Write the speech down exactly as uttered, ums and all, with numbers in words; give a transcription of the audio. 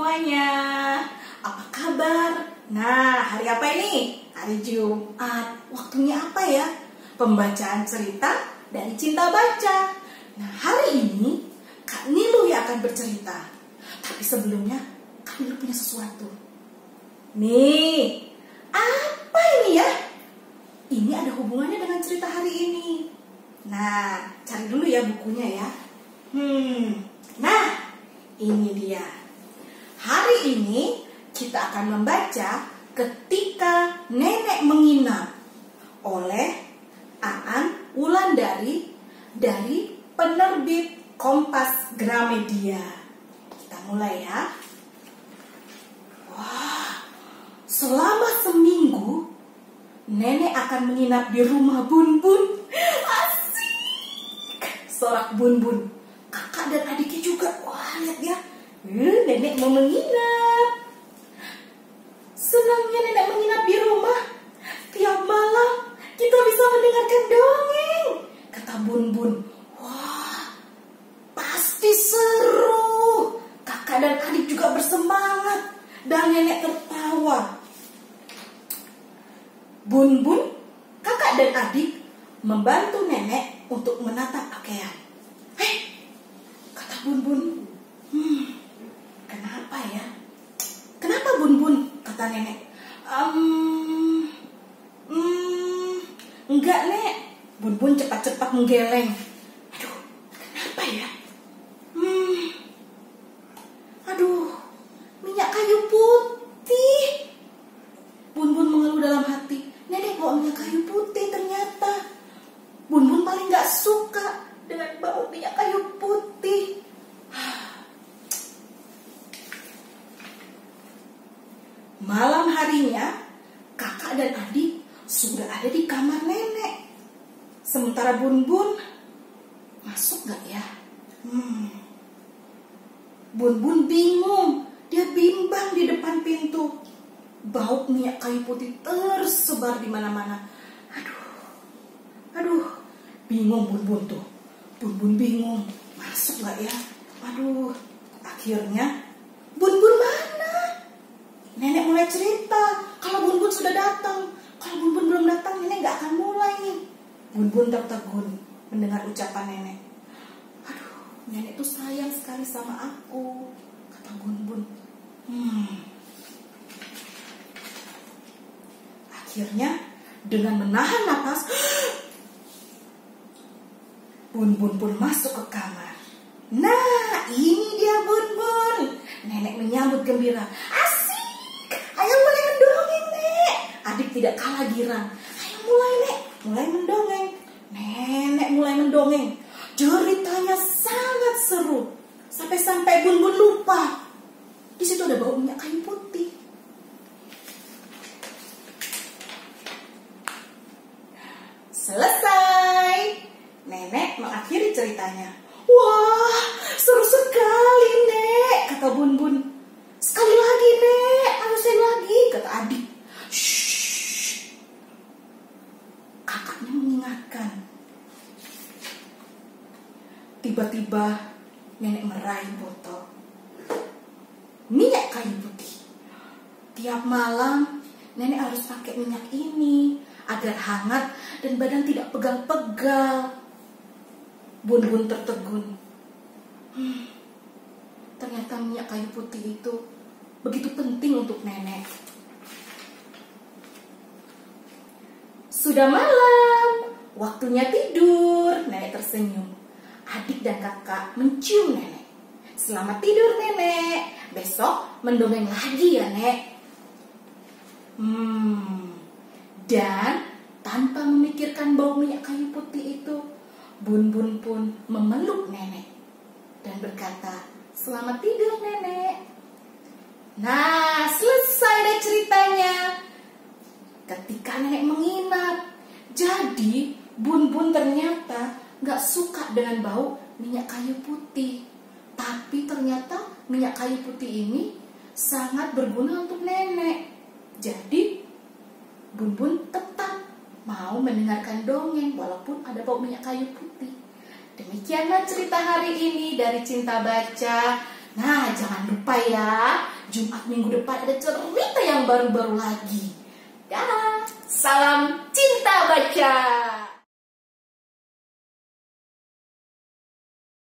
semuanya. Apa kabar? Nah, hari apa ini? Hari Jumat. Waktunya apa ya? Pembacaan cerita dari Cinta Baca. Nah, hari ini Kak Nilu yang akan bercerita. Tapi sebelumnya, Kak Nilu punya sesuatu. Nih, apa ini ya? Ini ada hubungannya dengan cerita hari ini. Nah, cari dulu ya bukunya ya. Hmm, nah, ini dia. Hari ini kita akan membaca Ketika Nenek Menginap oleh Aan Wulandari dari penerbit Kompas Gramedia. Kita mulai ya. Wah, selama seminggu Nenek akan menginap di rumah Bun Bun. Asik. Sorak Bun Bun. Kakak dan adiknya juga. Wah, lihat ya. Uh, nenek mau menginap. Senangnya nenek menginap di rumah. Tiap malam kita bisa mendengarkan dongeng, kata Bun Bun. Wah, pasti seru. Kakak dan adik juga bersemangat dan nenek tertawa. Bun Bun, kakak dan adik membantu nenek untuk menata pakaian. Hei, kata Bun Bun. Hmm, kenapa ya? Kenapa Bun Bun? Kata nenek. Um, hmm, enggak Nek. Bun Bun cepat-cepat menggeleng. Aduh, kenapa ya? Hmm, aduh, minyak kayu putih. Bun Bun mengeluh dalam hati. Nenek bawa minyak kayu putih ternyata. Bun Bun paling gak suka dengan bau minyak kayu putih. Malam harinya, kakak dan adik sudah ada di kamar nenek. Sementara Bun Bun, masuk gak ya? Hmm. Bun Bun bingung, dia bimbang di depan pintu. Bau minyak kayu putih tersebar di mana-mana. Aduh, aduh, bingung Bun Bun tuh. Bun Bun bingung, masuk gak ya? Aduh, akhirnya Bun Bun mana? Nenek mulai cerita kalau Bun Bun sudah datang. Kalau Bun Bun belum datang, nenek gak akan mulai nih. Bun Bun tertegun mendengar ucapan nenek. Aduh, nenek tuh sayang sekali sama aku, kata Bun Bun. Hmm. Akhirnya dengan menahan napas, Bun Bun pun masuk ke kamar. Nah, ini dia Bun Bun. Nenek menyambut gembira. Asik, ayo mulai mendongeng Nek. Adik tidak kalah girang. Ayo mulai Nek, mulai mendongeng. Nenek mulai mendongeng. Ceritanya sangat seru. Sampai-sampai Bun Bun lupa. Di situ ada bau minyak kayu putih. Selesai. Nenek mengakhiri ceritanya. Wah, seru sekali Nek, kata Bun Bun. Sekali lagi Nek, harus sekali lagi, kata adik. Shh. Kakaknya mengingatkan. Tiba-tiba nenek meraih botol minyak kayu putih. Tiap malam nenek harus pakai minyak ini agar hangat dan badan tidak pegal-pegal. Bun Bun tertegun. Hmm, ternyata minyak kayu putih itu begitu penting untuk nenek. Sudah malam, waktunya tidur. Nenek tersenyum. Adik dan kakak mencium nenek. Selamat tidur nenek. Besok mendongeng lagi ya Nek. Hmm, dan tanpa memikirkan bau minyak kayu putih itu, Bun Bun pun memeluk nenek dan berkata, selamat tidur nenek. Nah, selesai deh ceritanya. Ketika nenek menginap. Jadi Bun Bun ternyata gak suka dengan bau minyak kayu putih. Tapi ternyata minyak kayu putih ini sangat berguna untuk nenek. Jadi Bun Bun tetap mau mendengarkan dongeng walaupun ada bau minyak kayu putih. Demikianlah cerita hari ini dari Cinta Baca. Nah, jangan lupa ya, Jumat minggu depan ada cerita yang baru-baru lagi. Dah, salam cinta baca.